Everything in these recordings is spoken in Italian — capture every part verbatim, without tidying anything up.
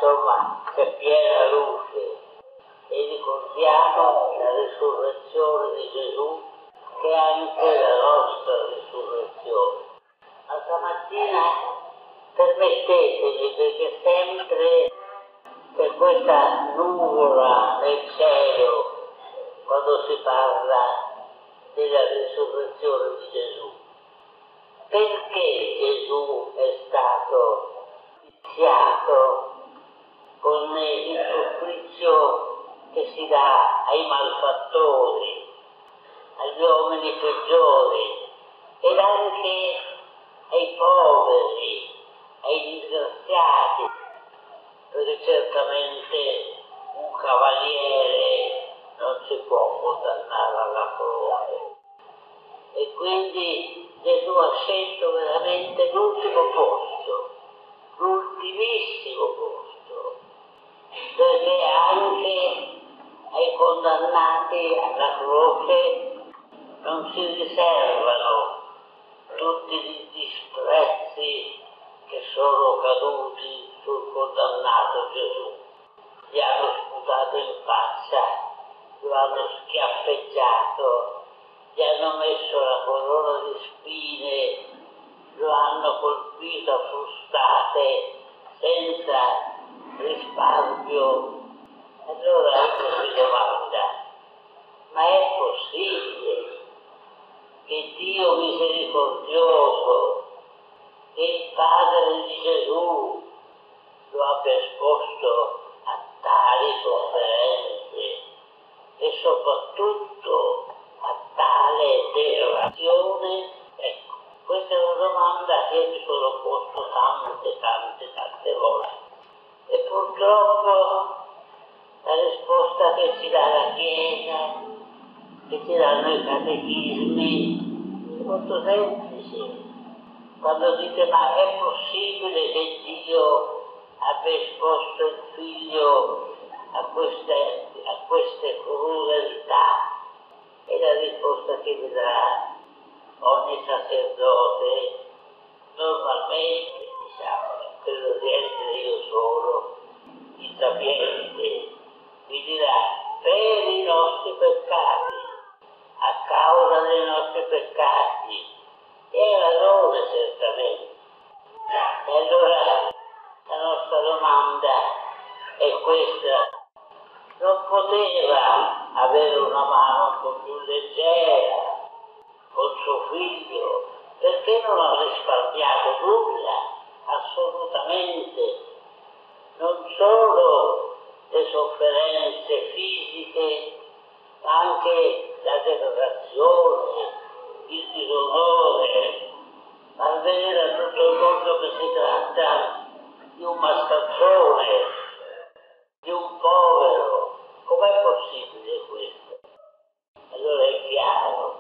insomma c'è piena luce e ricordiamo la risurrezione di Gesù, che è anche la nostra risurrezione. Ma stamattina permettetemi, perché sempre c'è questa nuvola nel cielo quando si parla della risurrezione di Gesù. Perché Gesù è stato viziato con il supplizio che si dà ai malfattori, agli uomini peggiori ed anche ai poveri, ai disgraziati, perché certamente un cavaliere non si può condannare alla croce. E quindi Gesù ha scelto veramente l'ultimo posto, l'ultimissimo posto, perché anche ai condannati alla croce non si riservano tutti i disprezzi che sono caduti sul condannato Gesù. Gli hanno sputato in faccia, lo hanno schiaffeggiato, gli hanno messo la corona di spine, lo hanno colpito a frustate senza risparmio. Allora uno si domanda, ma è possibile che Dio misericordioso, che il Padre di Gesù lo abbia esposto a tali sofferenze e soprattutto a tale degradazione? Ecco, questa è una domanda che io mi sono posto tante, tante, tante volte. E purtroppo la risposta che ci dà la Chiesa, che ci danno i catechismi, è molto semplice. Quando dite, ma è possibile che Dio abbia esposto il figlio a queste, a queste crudeltà? E la risposta che vi dà ogni sacerdote, normalmente, diciamo, credo di essere io solo, il sapiente, vi dirà, per i nostri peccati, a causa dei nostri peccati. E ha ragione certamente. E allora la nostra domanda è questa: non poteva avere una mano un po' più leggera con suo figlio? Perché non ha risparmiato nulla? Assolutamente. Non solo le sofferenze fisiche, ma anche la degradazione, il disonore. Far vedere a tutto il mondo che si tratta di un mascalzone, di un povero. Com'è possibile questo? Allora è chiaro.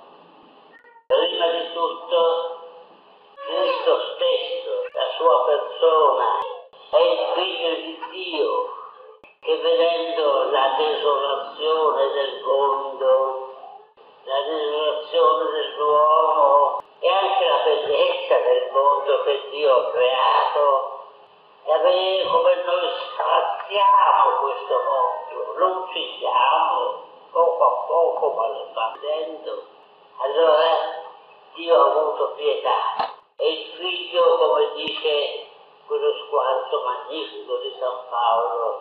Prima di tutto, Cristo stesso, la sua persona, è il Figlio di Dio, che vedendo la desolazione del mondo, la desolazione dell'uomo e anche la bellezza del mondo che Dio ha creato, e a vedere come noi straziamo questo mondo, lo uccidiamo poco a poco, ma lo sta vedendo. Allora Dio ha avuto pietà e il figlio, come dice quello sguardo magnifico di San Paolo,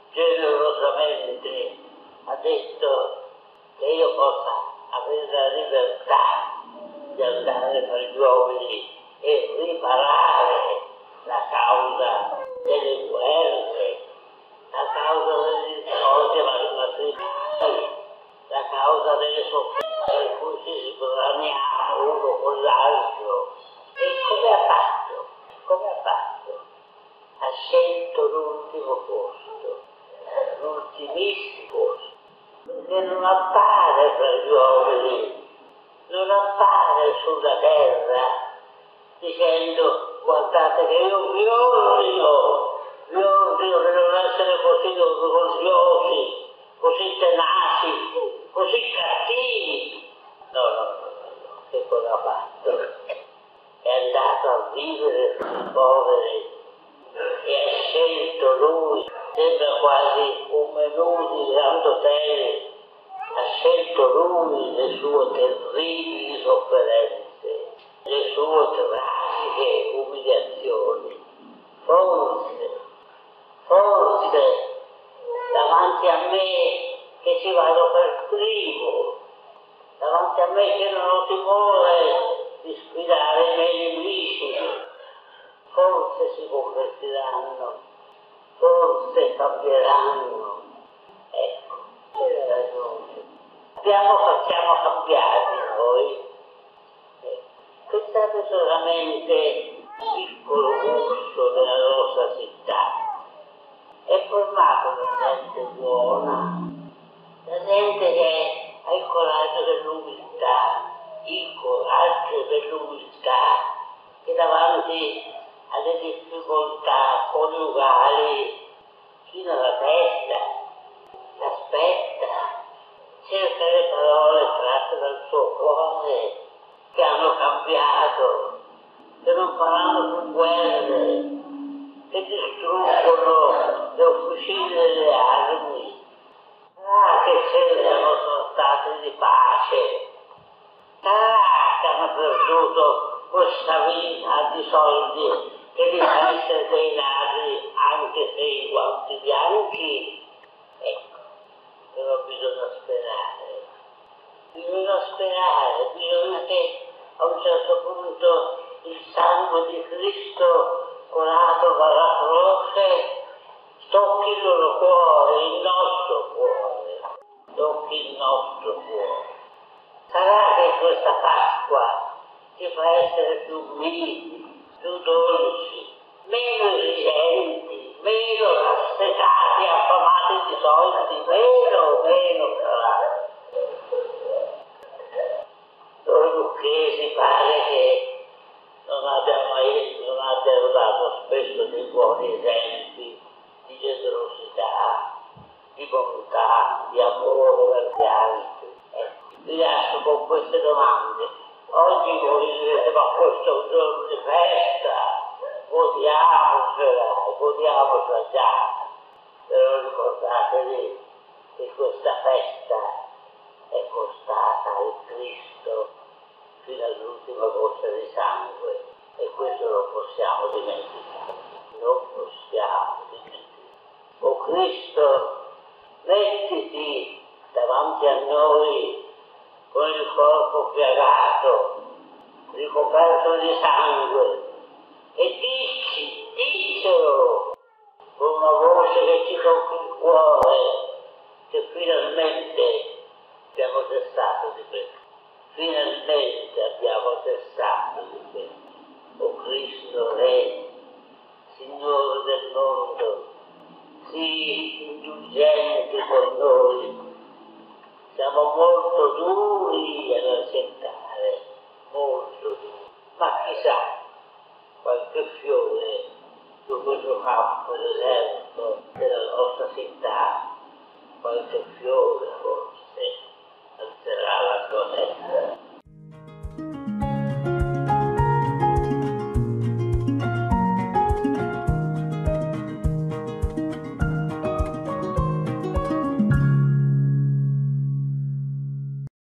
generosamente ha detto che io possa avere la libertà di andare tra gli uomini e riparare la causa delle guerre, la causa delle discordie matrimoniali, la causa delle sofferenze per cui ci sbraniamo uno con l'altro. E come ha fatto? Come ha fatto? Ha scelto l'ultimo posto, l'ultimissimo posto, perché non appare tra gli uomini, non appare sulla terra dicendo: guardate che io vi ordino, vi ordino di non essere così orgogliosi, così tenaci, così cattivi. No, no, no, no. Che cosa ha fatto? È andato a vivere con i poveri e ha scelto lui sembra quasi un menù di Grand Hotel, ha scelto lui le sue terribili sofferenze, le sue tragiche umiliazioni. Forse, forse, davanti a me che ci vado per primo, davanti a me che non ho timore di sfidare i miei nemici, forse si convertiranno, forse cambieranno. Ecco, c'è ragione. Abbiamo, facciamo cambiati noi. Ecco. Questo è solamente un piccolo gusto della nostra città. È formato da gente buona, da gente che ha il coraggio dell'umiltà, il coraggio dell'umiltà, che davanti alle difficoltà coniugali china la testa, aspetta, cerca le parole tratte dal suo cuore, che hanno cambiato, che non faranno più guerre, che distruggono le officine delle armi. Ah, che cercano trattate di pace. Ah, che hanno perduto questa vita di soldi che li fa essere dei ladri anche se i guanti bianchi. Ecco, però bisogna sperare. Bisogna sperare, bisogna che a un certo punto il sangue di Cristo colato dalla croce tocchi il loro cuore, il nostro cuore, tocchi il nostro cuore. Sarà che questa Pasqua ci fa essere più miti, più dolci, meno esigenti, meno assetati, affamati di soldi, meno, meno sarà. Noi lucchesi pare che non abbiamo mai, non abbiamo dato spesso dei buoni esempi di generosità, di bontà, di amore per gli altri. Ecco, vi lascio con queste domande. Oggi voi direte, ma questo è un giorno di festa, godiamocela, godiamocela già. Però ricordatevi che questa festa è costata al Cristo fino all'ultima goccia di sangue, e questo non possiamo dimenticare, non possiamo dimenticare. O Cristo, mettiti davanti a noi con il corpo piagato, ricoperto di sangue, e dici, dicelo con una voce che ci tocca il cuore, che finalmente abbiamo cessato di peccare. Finalmente abbiamo cessato di peccare. O Cristo Re, Signore del mondo, sii indulgente con noi. Siamo molto duri ad accettare, molto duri. Ma chissà, qualche fiore su questo campo deserto della nostra città, qualche fiore forse.